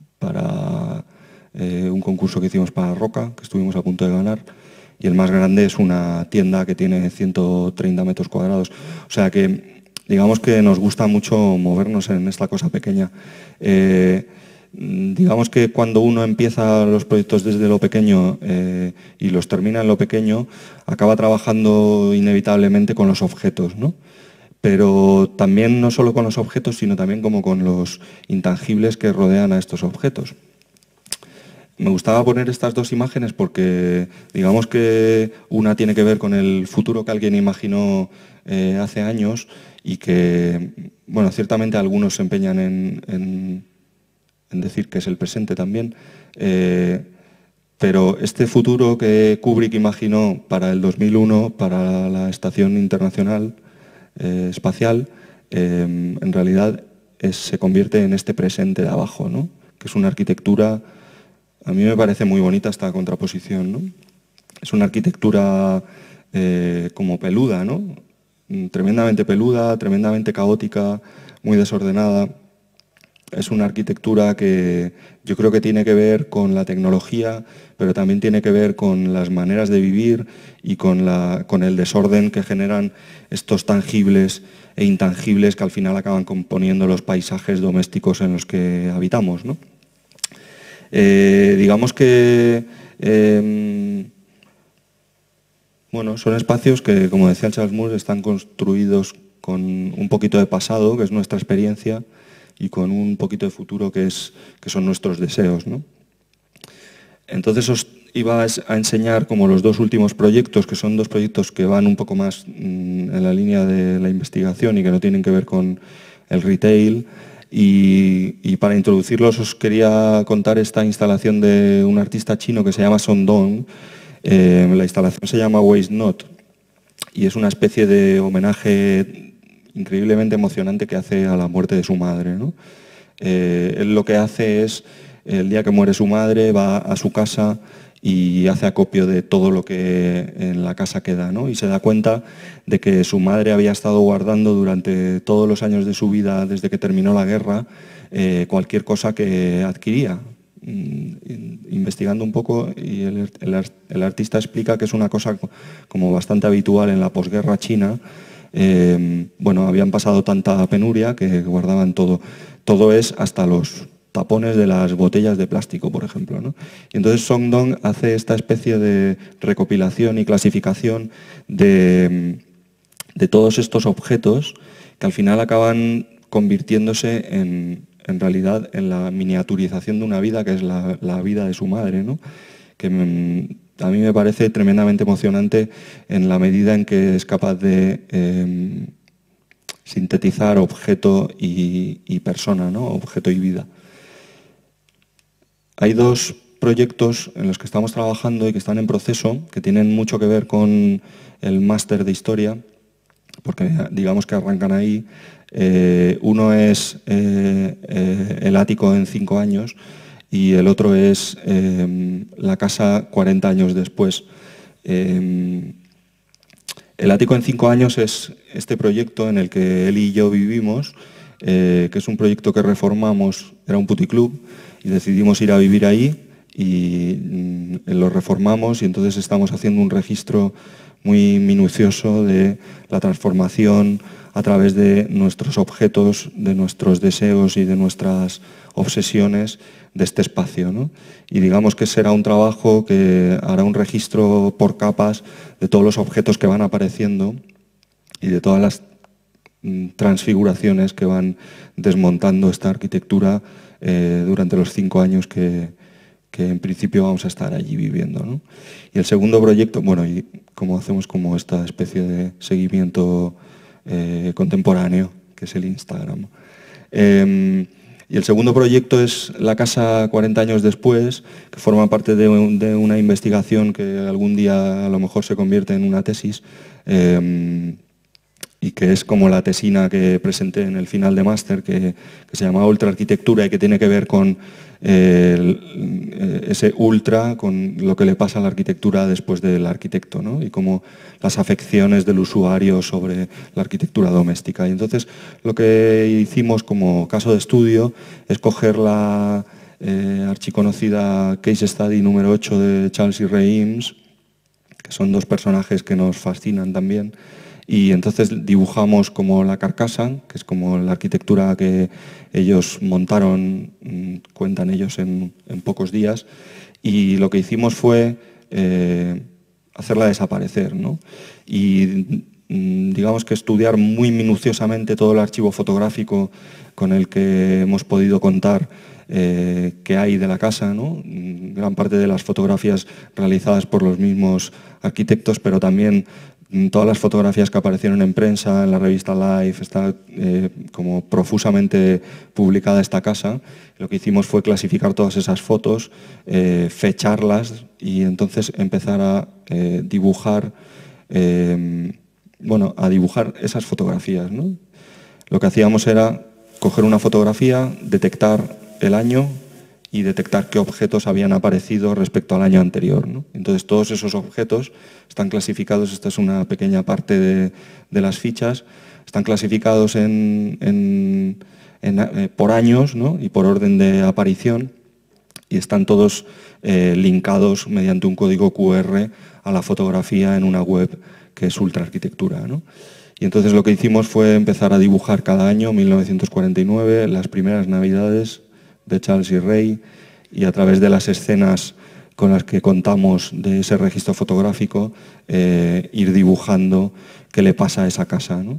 para un concurso que hicimos para Roca, que estuvimos a punto de ganar, y el más grande es una tienda que tiene 130 metros cuadrados. O sea que, digamos que nos gusta mucho movernos en esta cosa pequeña. Digamos que cuando uno empieza los proyectos desde lo pequeño y los termina en lo pequeño, acaba trabajando inevitablemente con los objetos, ¿no? Pero también no solo con los objetos, sino también como con los intangibles que rodean a estos objetos. Me gustaba poner estas dos imágenes porque digamos que una tiene que ver con el futuro que alguien imaginó hace años y que, bueno, ciertamente algunos se empeñan en decir que es el presente también, pero este futuro que Kubrick imaginó para el 2001, para la Estación Internacional Espacial, en realidad se convierte en este presente de abajo, ¿no? Que es una arquitectura. A mí me parece muy bonita esta contraposición, ¿no? Es una arquitectura como peluda, ¿no? Tremendamente peluda, tremendamente caótica, muy desordenada. Es una arquitectura que yo creo que tiene que ver con la tecnología, pero también tiene que ver con las maneras de vivir y con el desorden que generan estos tangibles e intangibles que al final acaban componiendo los paisajes domésticos en los que habitamos, ¿no? Digamos que bueno, son espacios que, como decía Charles Moore, están construidos con un poquito de pasado, que es nuestra experiencia, y con un poquito de futuro, que son nuestros deseos, ¿no? Entonces os iba a enseñar como los dos últimos proyectos, que son dos proyectos que van un poco más en la línea de la investigación y que no tienen que ver con el retail. Y para introducirlos os quería contar esta instalación de un artista chino que se llama Song Dong. La instalación se llama Waste Not y es una especie de homenaje increíblemente emocionante que hace a la muerte de su madre, ¿no? Él lo que hace es, el día que muere su madre, va a su casa y hace acopio de todo lo que en la casa queda, ¿no? Y se da cuenta de que su madre había estado guardando durante todos los años de su vida, desde que terminó la guerra, cualquier cosa que adquiría. Investigando un poco, y el artista explica que es una cosa como bastante habitual en la posguerra china. Bueno, habían pasado tanta penuria que guardaban todo. Todo es hasta los tapones de las botellas de plástico, por ejemplo, ¿no? Y entonces Song Dong hace esta especie de recopilación y clasificación de todos estos objetos que al final acaban convirtiéndose en realidad en la miniaturización de una vida, que es la vida de su madre, ¿no? Que a mí me parece tremendamente emocionante en la medida en que es capaz de sintetizar objeto y persona, ¿no? Objeto y vida. Hay dos proyectos en los que estamos trabajando y que están en proceso, que tienen mucho que ver con el máster de historia, porque digamos que arrancan ahí. Uno es el ático en 5 años y el otro es la casa 40 años después. El ático en 5 años es este proyecto en el que él y yo vivimos, que es un proyecto que reformamos, era un puticlub, y decidimos ir a vivir ahí y lo reformamos, y entonces estamos haciendo un registro muy minucioso de la transformación a través de nuestros objetos, de nuestros deseos y de nuestras obsesiones de este espacio, ¿no? Y digamos que será un trabajo que hará un registro por capas de todos los objetos que van apareciendo y de todas las transfiguraciones que van desmontando esta arquitectura durante los 5 años que en principio vamos a estar allí viviendo, ¿no? Y el segundo proyecto, bueno, y como hacemos como esta especie de seguimiento contemporáneo, que es el Instagram. Y el segundo proyecto es la casa 40 años después, que forma parte de una investigación que algún día a lo mejor se convierte en una tesis, y que es como la tesina que presenté en el final de máster, que se llama Ultraarquitectura y que tiene que ver con ese ultra, con lo que le pasa a la arquitectura después del arquitecto, ¿no? Y como las afecciones del usuario sobre la arquitectura doméstica. Y entonces lo que hicimos como caso de estudio es coger la archiconocida Case Study número 8 de Charles y Ray Eames, que son dos personajes que nos fascinan también, y entonces dibujamos como la carcasa, que es como la arquitectura que ellos montaron, cuentan ellos, en pocos días, y lo que hicimos fue hacerla desaparecer, ¿no? Y digamos que estudiar muy minuciosamente todo el archivo fotográfico con el que hemos podido contar que hay de la casa, ¿no? Gran parte de las fotografías realizadas por los mismos arquitectos, pero también todas las fotografías que aparecieron en prensa, en la revista Life, está como profusamente publicada esta casa. Lo que hicimos fue clasificar todas esas fotos, fecharlas y entonces empezar a dibujar, a dibujar esas fotografías, ¿no? Lo que hacíamos era coger una fotografía, detectar el año y detectar qué objetos habían aparecido respecto al año anterior, ¿no? Entonces todos esos objetos están clasificados, esta es una pequeña parte de las fichas, están clasificados por años, ¿no? Y por orden de aparición, y están todos linkados mediante un código QR a la fotografía en una web que es Ultra Arquitectura, ¿no? Y entonces lo que hicimos fue empezar a dibujar cada año, 1949, las primeras navidades de Charles y Ray, y a través de las escenas con las que contamos de ese registro fotográfico, ir dibujando qué le pasa a esa casa, ¿no?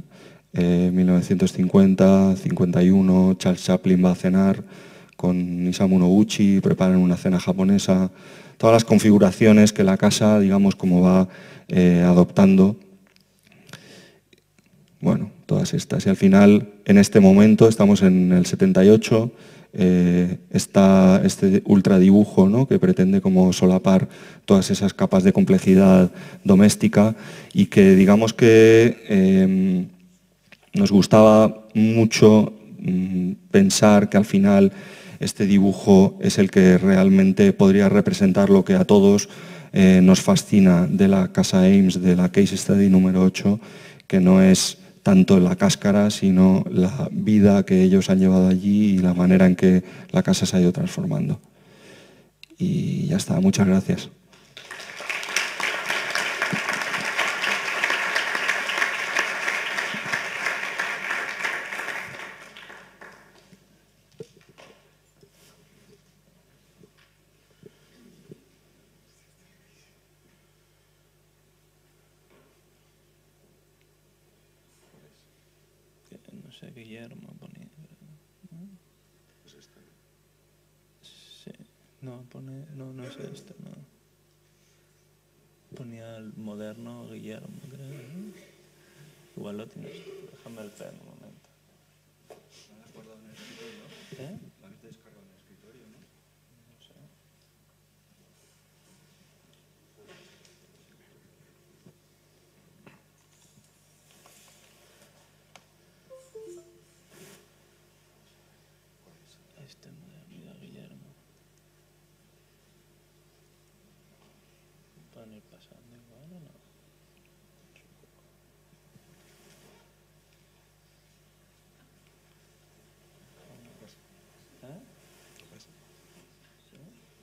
1950, 51, Charles Chaplin va a cenar con Isamu Noguchi, preparan una cena japonesa, todas las configuraciones que la casa, digamos, como va adoptando. Bueno, todas estas. Y al final, en este momento, estamos en el 78, está este ultradibujo, ¿no? Que pretende como solapar todas esas capas de complejidad doméstica y que digamos que nos gustaba mucho pensar que al final este dibujo es el que realmente podría representar lo que a todos nos fascina de la casa Ames, de la Case Study número 8, que no es tanto la cáscara, sino la vida que ellos han llevado allí y la manera en que la casa se ha ido transformando. Y ya está, muchas gracias. No sé, Guillermo ponía. ¿No? ¿Es este? Sí. No, pone. No es este, no. Ponía el moderno Guillermo, creo, ¿no? Igual lo tienes. Déjame el pen un momento. ¿La has guardado en el escritorio? ¿La has descargado en el escritorio, no? No sé. Este modernidad Guillermo. ¿Pueden ir pasando igual o no? ¿Eh? ¿Sí?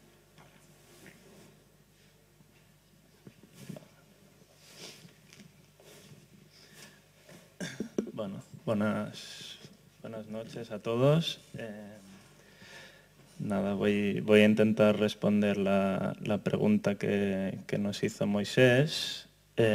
Bueno, buenas noches a todos. Nada, voy a intentar responder la pregunta que nos hizo Moisés.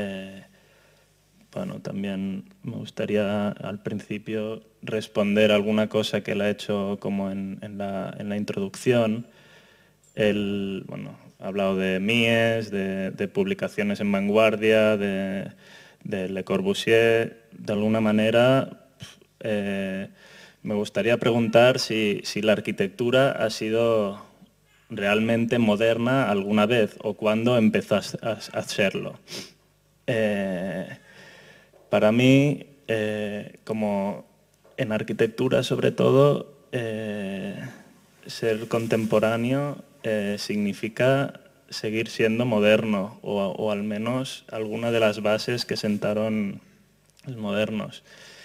Bueno, también me gustaría al principio responder alguna cosa que él ha hecho como en la introducción. Él, bueno, ha hablado de Mies, de publicaciones en Vanguardia, de Le Corbusier. De alguna manera, me gustaría preguntar si la arquitectura ha sido realmente moderna alguna vez o cuándo empezó a serlo. Para mí, como en arquitectura sobre todo, ser contemporáneo significa seguir siendo moderno o al menos alguna de las bases que sentaron los modernos.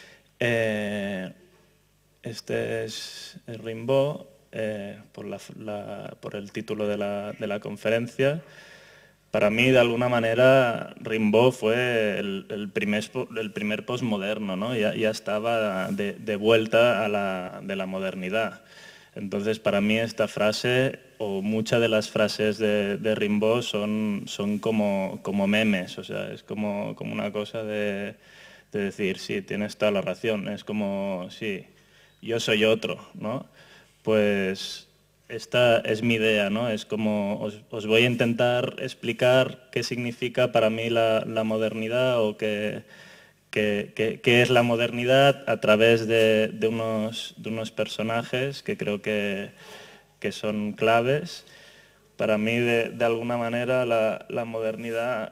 Este es Rimbaud, por el título de la conferencia. Para mí, de alguna manera, Rimbaud fue el primer postmoderno, ¿no? Ya estaba de vuelta de la modernidad. Entonces, para mí esta frase, o muchas de las frases de Rimbaud son como memes, o sea, es como una cosa de decir, sí, tienes toda la razón, es como, sí, yo soy otro, ¿no? Pues esta es mi idea, ¿no? Es como, os voy a intentar explicar qué significa para mí la modernidad o qué es la modernidad a través de unos personajes que creo que son claves. Para mí, de alguna manera, la modernidad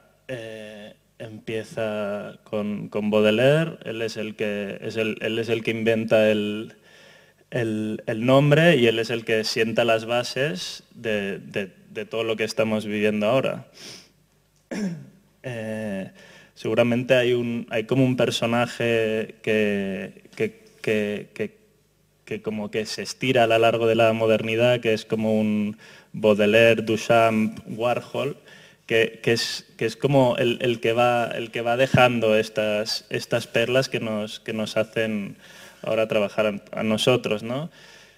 empieza con Baudelaire. Él es el que inventa el nombre y él es el que sienta las bases de todo lo que estamos viviendo ahora. Seguramente hay como un personaje que como que se estira a lo largo de la modernidad, que es como un Baudelaire, Duchamp, Warhol, que es como el que va dejando estas perlas que nos hacen ahora trabajar a nosotros, ¿no?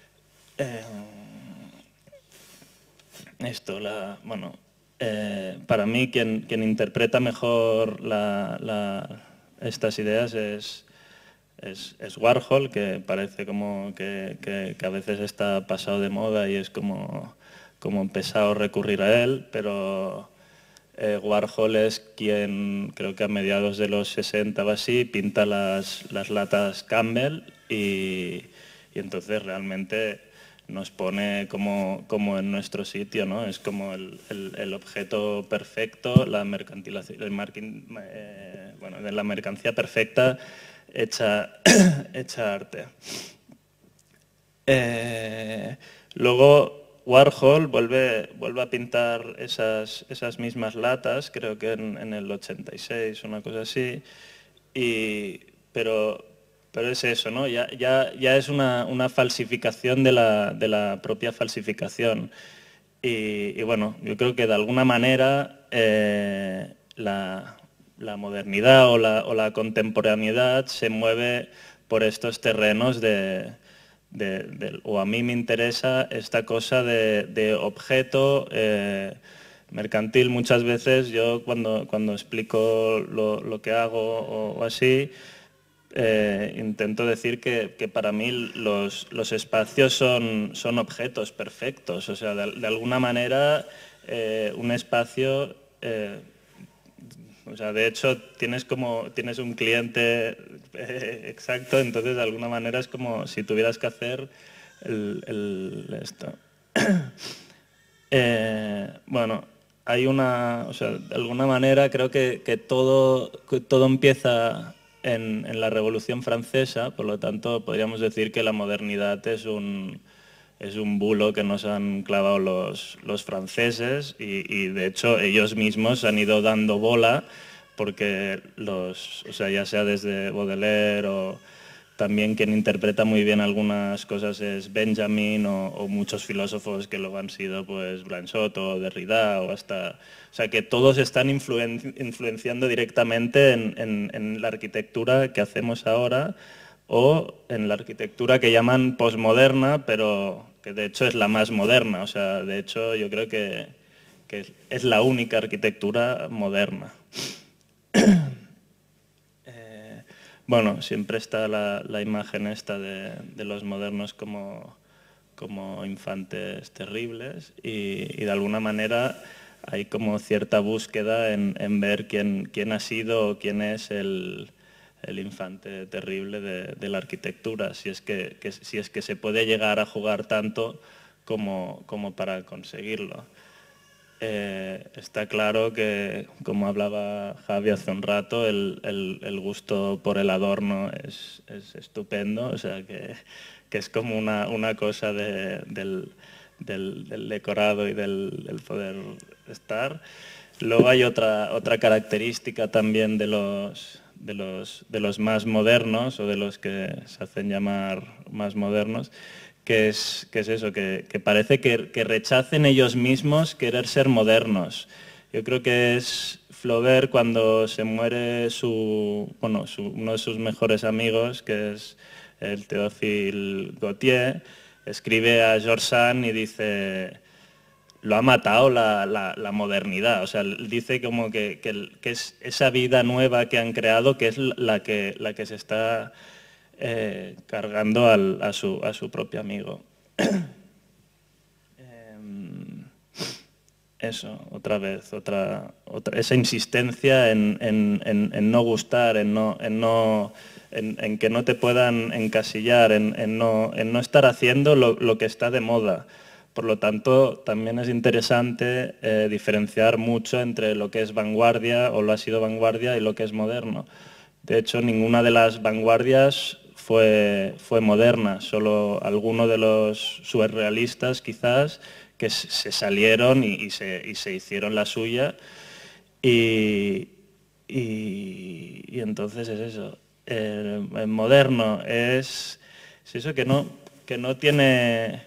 Para mí quien interpreta mejor estas ideas es Warhol, que parece como que a veces está pasado de moda y es como pesado recurrir a él, pero Warhol es quien, creo que a mediados de los 60 o así, pinta las latas Campbell y entonces realmente nos pone como en nuestro sitio, ¿no? Es como el objeto perfecto, la mercantilización, de la mercancía perfecta hecha arte. Luego Warhol vuelve a pintar esas mismas latas, creo que en el 86, una cosa así, pero es eso, ¿no? Ya es una falsificación de la propia falsificación. Y bueno, yo creo que de alguna manera la modernidad o la contemporaneidad se mueve por estos terrenos o a mí me interesa esta cosa de objeto mercantil. Muchas veces yo cuando explico lo que hago o así, intento decir que para mí los espacios son objetos perfectos. O sea, de alguna manera un espacio... o sea, de hecho, tienes un cliente exacto, entonces de alguna manera es como si tuvieras que hacer esto. Bueno, o sea, de alguna manera creo que todo empieza en la Revolución Francesa, por lo tanto podríamos decir que la modernidad es un bulo que nos han clavado los franceses y de hecho ellos mismos han ido dando bola porque o sea, ya sea desde Baudelaire o también quien interpreta muy bien algunas cosas es Benjamin o muchos filósofos que luego han sido pues Blanchot o Derrida o hasta... O sea, que todos están influenciando directamente en la arquitectura que hacemos ahora o en la arquitectura que llaman posmoderna, pero que de hecho es la más moderna. O sea, de hecho yo creo que es la única arquitectura moderna. Bueno, siempre está la imagen esta de los modernos como infantes terribles y de alguna manera hay como cierta búsqueda en ver quién ha sido o quién es el infante terrible de la arquitectura, si es que se puede llegar a jugar tanto como para conseguirlo. Está claro que, como hablaba Javi hace un rato, el gusto por el adorno es estupendo, o sea que es como una cosa del decorado y del poder estar. Luego hay otra característica también de los más modernos o de los que se hacen llamar más modernos, que es eso, que parece que rechacen ellos mismos querer ser modernos. Yo creo que es Flaubert cuando se muere uno de sus mejores amigos, que es el Théophile Gautier, escribe a George Sand y dice: lo ha matado la modernidad. O sea, dice como que es esa vida nueva que han creado que es la que se está cargando a su propio amigo. eso, otra vez, esa insistencia en no gustar, en que no te puedan encasillar, en no estar haciendo lo que está de moda. Por lo tanto, también es interesante diferenciar mucho entre lo que es vanguardia o lo ha sido vanguardia y lo que es moderno. De hecho, ninguna de las vanguardias fue moderna, solo alguno de los surrealistas quizás que se salieron y se hicieron la suya y entonces es eso. El moderno es eso que no tiene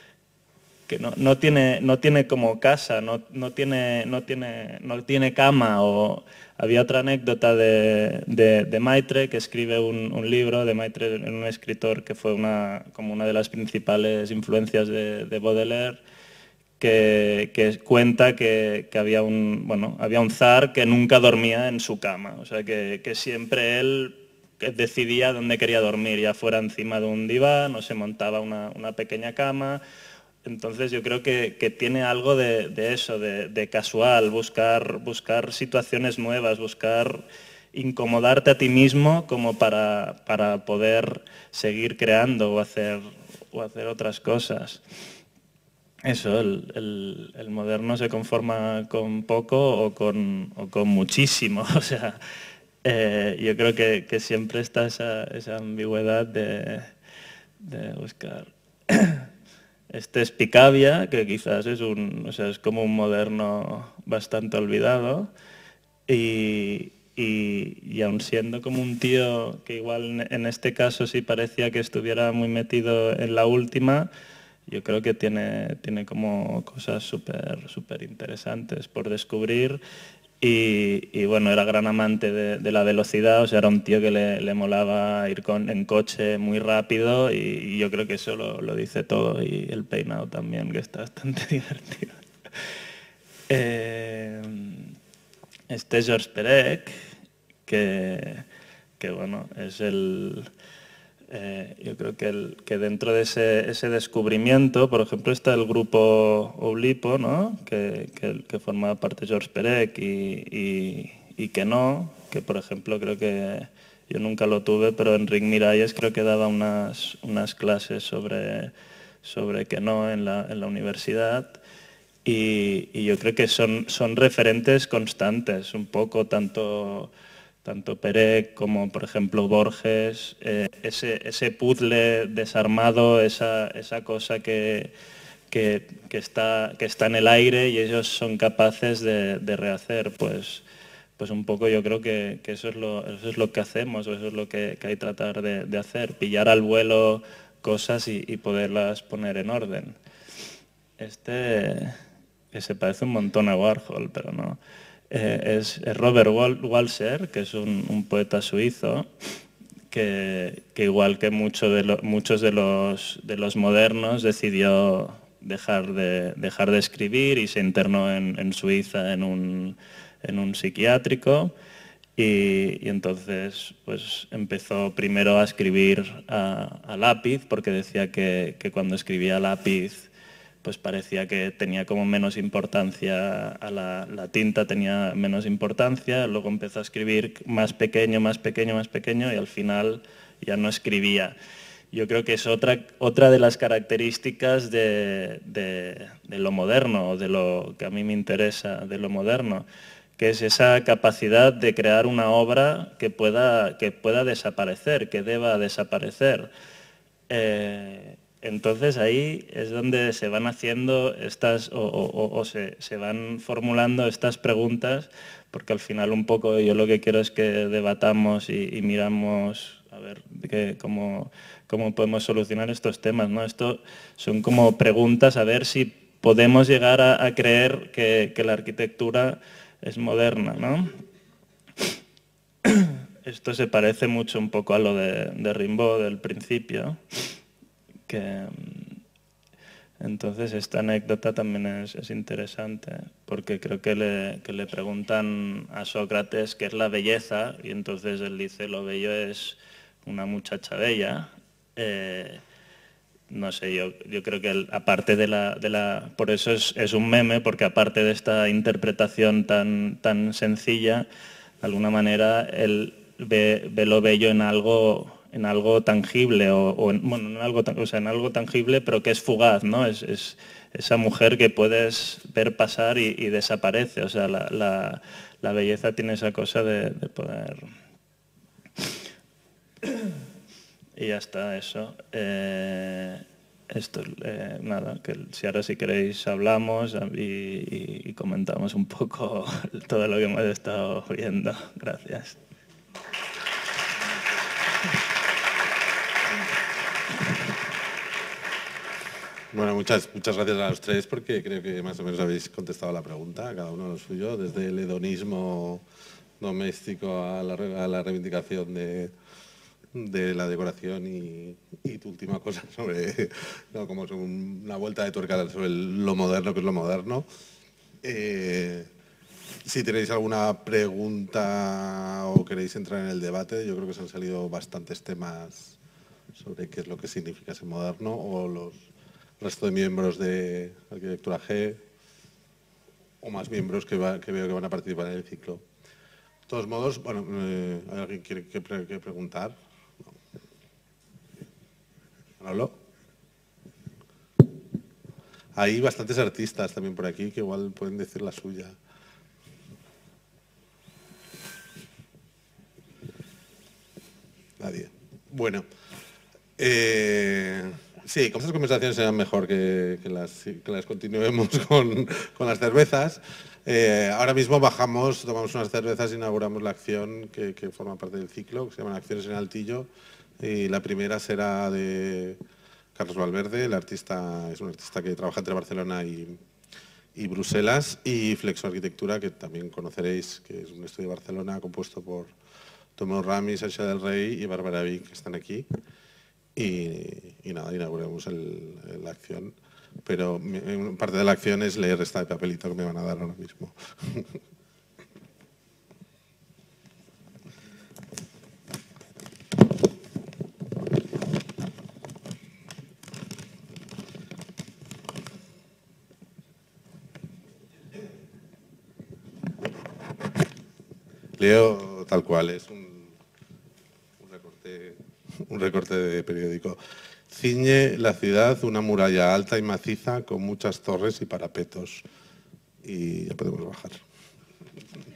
como casa, no tiene cama. O había otra anécdota de Maitre, que escribe un libro de Maitre, un escritor que fue como una de las principales influencias de Baudelaire, que cuenta que había un zar que nunca dormía en su cama, o sea que siempre él decidía dónde quería dormir, ya fuera encima de un diván o se montaba una pequeña cama. Entonces yo creo que tiene algo de eso, de casual, buscar situaciones nuevas, buscar incomodarte a ti mismo como para poder seguir creando o hacer otras cosas. Eso, el moderno se conforma con poco o con muchísimo. O sea, yo creo que siempre está esa ambigüedad de buscar. Este es Picabia, que quizás es como un moderno bastante olvidado, y aun siendo como un tío que igual en este caso sí parecía que estuviera muy metido en la última, yo creo que tiene como cosas súper interesantes por descubrir. Y bueno, era gran amante de la velocidad, o sea, era un tío que le molaba ir en coche muy rápido, y yo creo que eso lo dice todo, y el peinado también, que está bastante divertido. Este es Georges Perec, que bueno, es yo creo que dentro de ese descubrimiento, por ejemplo, está el grupo Oulipo, ¿no? que formaba parte Georges Perec y que por ejemplo creo que yo nunca lo tuve, pero Enric Miralles creo que daba unas clases sobre Queneau en la universidad, y yo creo que son referentes constantes, un poco tanto Perec como, por ejemplo, Borges, ese puzzle desarmado, esa cosa que está en el aire y ellos son capaces de rehacer. Pues un poco yo creo que eso es lo que hacemos, o eso es lo que hay que tratar de hacer, pillar al vuelo cosas y poderlas poner en orden. Que se parece un montón a Warhol, pero no. Es Robert Walser, que es un poeta suizo, que igual que muchos de los modernos decidió dejar de escribir y se internó en Suiza en un psiquiátrico, y entonces pues empezó primero a escribir a lápiz, porque decía que cuando escribía a lápiz pues parecía que tenía como menos importancia, la tinta tenía menos importancia. Luego empezó a escribir más pequeño, y al final ya no escribía. Yo creo que es otra de las características de lo moderno, o de lo que a mí me interesa de lo moderno, que es esa capacidad de crear una obra que pueda desaparecer, que deba desaparecer. Entonces ahí es donde se van haciendo se van formulando estas preguntas, porque al final un poco yo lo que quiero es que debatamos y miramos a ver cómo podemos solucionar estos temas, ¿no? Esto son como preguntas a ver si podemos llegar a creer que la arquitectura es moderna, ¿no? Esto se parece mucho un poco a lo de Rimbaud del principio. Entonces esta anécdota también es interesante, porque creo que le preguntan a Sócrates qué es la belleza, y entonces él dice: lo bello es una muchacha bella, no sé, yo creo que aparte de la... Por eso es un meme, porque aparte de esta interpretación tan sencilla, de alguna manera él ve lo bello en algo tangible, bueno, en algo tangible, pero que es fugaz, ¿no? Es esa mujer que puedes ver pasar y desaparece. O sea, la belleza tiene esa cosa de poder... Y ya está, eso. Nada, que si ahora si queréis hablamos y comentamos un poco todo lo que hemos estado viendo. Gracias. Bueno, muchas gracias a los tres porque creo que más o menos habéis contestado la pregunta, cada uno lo suyo, desde el hedonismo doméstico a la reivindicación de la decoración y tu última cosa sobre, ¿no? Como una vuelta de tuerca sobre lo moderno, que es lo moderno. Si tenéis alguna pregunta o queréis entrar en el debate, yo creo que se han salido bastantes temas sobre qué es lo que significa ser moderno, o los resto de miembros de Arquitectura G, o más miembros que veo que van a participar en el ciclo. De todos modos, bueno, ¿alguien quiere preguntar? ¿Manolo? Hay bastantes artistas también por aquí que igual pueden decir la suya. Nadie. Bueno. Sí, estas conversaciones serán mejor que las continuemos con las cervezas. Ahora mismo bajamos, tomamos unas cervezas e inauguramos la acción que forma parte del ciclo, que se llama Acciones en Altillo. Y la primera será de Carlos Valverde, es un artista que trabaja entre Barcelona y Bruselas, y Flexo Arquitectura, que también conoceréis, que es un estudio de Barcelona compuesto por Tomeu Ramis, Aixa del Rey y Bárbara Vic, que están aquí. Y nada, inauguramos la acción, pero parte de la acción es leer este papelito que me van a dar ahora mismo. Leo tal cual, es un recorte de periódico. Ciñe la ciudad una muralla alta y maciza con muchas torres y parapetos. Y ya podemos bajar.